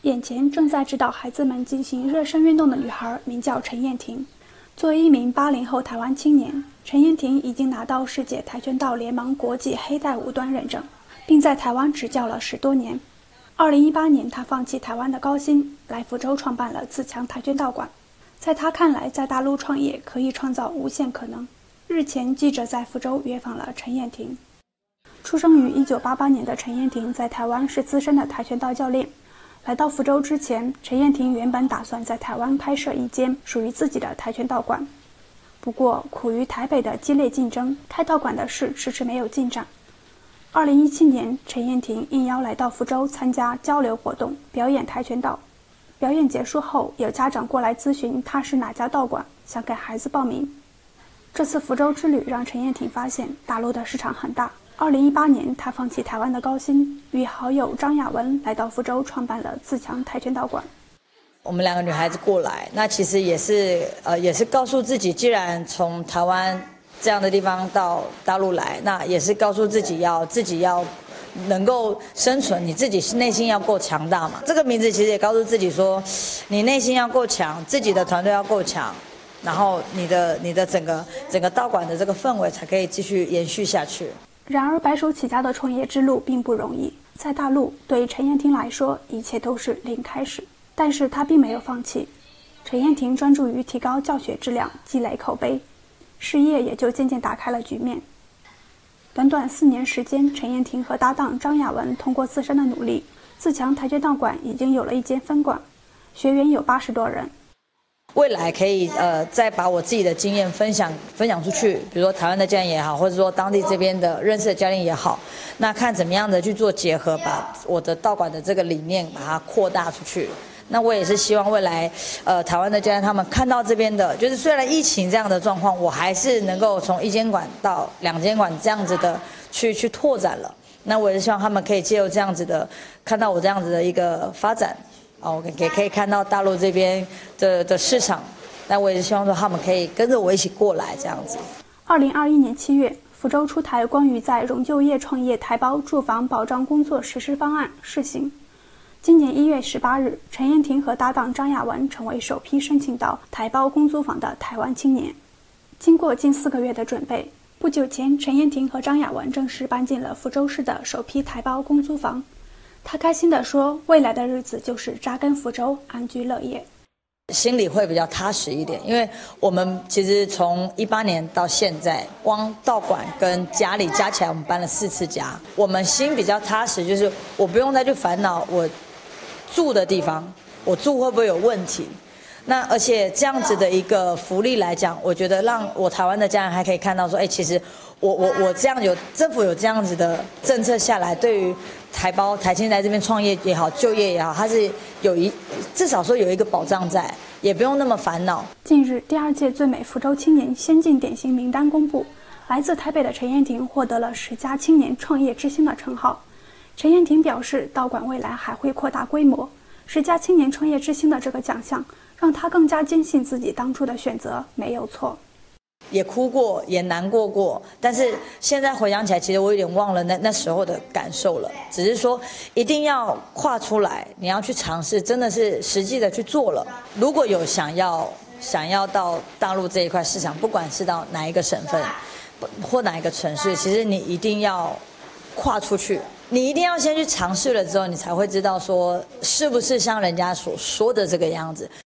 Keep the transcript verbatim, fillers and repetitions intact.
眼前正在指导孩子们进行热身运动的女孩名叫陈燕婷。作为一名八零后台湾青年，陈燕婷已经拿到世界跆拳道联盟国际黑带五段认证，并在台湾执教了十多年。二零一八年，她放弃台湾的高薪，来福州创办了自强跆拳道馆。在她看来，在大陆创业可以创造无限可能。日前，记者在福州约访了陈燕婷。出生于一九八八年的陈燕婷，在台湾是资深的跆拳道教练。来到福州之前，陈燕婷原本打算在台湾开设一间属于自己的跆拳道馆。不过，苦于台北的激烈竞争，开道馆的事迟迟没有进展。二零一七年，陈燕婷应邀来到福州参加交流活动，表演跆拳道。表演结束后，有家长过来咨询他是哪家道馆，想给孩子报名。这次福州之旅让陈燕婷发现大陆的市场很大。二零一八年，他放弃台湾的高薪，与好友张雅文来到福州，创办了自强跆拳道馆。 我们两个女孩子过来，那其实也是呃，也是告诉自己，既然从台湾这样的地方到大陆来，那也是告诉自己要自己要能够生存，你自己内心要够强大嘛。这个名字其实也告诉自己说，你内心要够强，自己的团队要够强，然后你的你的整个整个道馆的这个氛围才可以继续延续下去。 然而，白手起家的创业之路并不容易。在大陆，对陈燕婷来说，一切都是零开始。但是她并没有放弃。陈燕婷专注于提高教学质量，积累口碑，事业也就渐渐打开了局面。短短四年时间，陈燕婷和搭档张雅文通过自身的努力，自强跆拳道馆已经有了一间分馆，学员有八十多人。 未来可以呃再把我自己的经验分享分享出去，比如说台湾的教练也好，或者说当地这边的认识的教练也好，那看怎么样的去做结合，把我的道馆的这个理念把它扩大出去。那我也是希望未来呃台湾的教练他们看到这边的，就是虽然疫情这样的状况，我还是能够从一间馆到两间馆这样子的去去拓展了。那我也是希望他们可以借由这样子的看到我这样子的一个发展。哦，也可以看到大陆这边的的市场，但我也是希望说他们可以跟着我一起过来这样子。 二零二一年七月，福州出台关于在融就业创业台胞住房保障工作实施方案试行。今年一月十八日，陈燕婷和搭档张雅文成为首批申请到台胞公租房的台湾青年。经过近四个月的准备，不久前，陈燕婷和张雅文正式搬进了福州市的首批台胞公租房。他开心地说，未来的日子就是扎根福州，安居乐业， 心里会比较踏实一点。因为我们其实从一八年到现在，光道馆跟家里加起来我们搬了四次家，我们心比较踏实，就是我不用再去烦恼我住的地方，我住会不会有问题。那而且这样子的一个福利来讲，我觉得让我台湾的家人还可以看到说，哎，其实我我我这样有政府有这样子的政策下来，对于台胞台青来这边创业也好，就业也好，它是有一至少说有一个保障在，也不用那么烦恼。 近日，第二届最美福州青年先进典型名单公布，来自台北的陈燕婷获得了十佳青年创业之星的称号。陈燕婷表示，道馆未来还会扩大规模。十佳青年创业之星的这个奖项，让他更加坚信自己当初的选择没有错。 也哭过，也难过过，但是现在回想起来，其实我有点忘了那那时候的感受了。只是说，一定要跨出来，你要去尝试，真的是实际的去做了。如果有想要想要到大陆这一块市场，不管是到哪一个省份或哪一个城市，其实你一定要跨出去。你一定要先去尝试了之后，你才会知道说是不是像人家所说的这个样子。